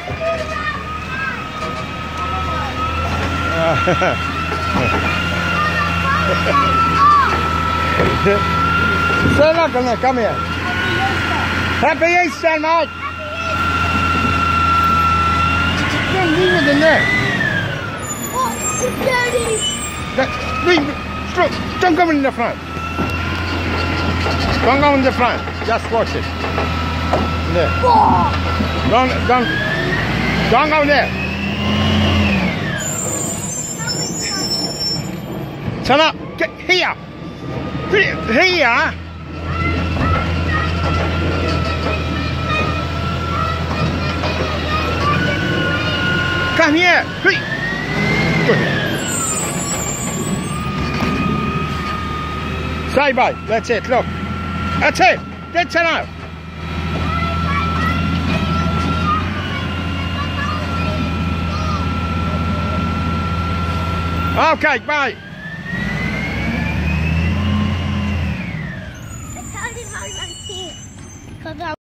Say look, come here. Happy Easter, mate. Don't leave it in there. Oh, Daddy. Don't go in the front. Don't go in the front. Just watch it. There. Oh. Don't go there. Shut up. Get here. Here. Come here. Good. Say bye. That's it. Look. That's it. That's enough. Okay, bye. It's only 1 month.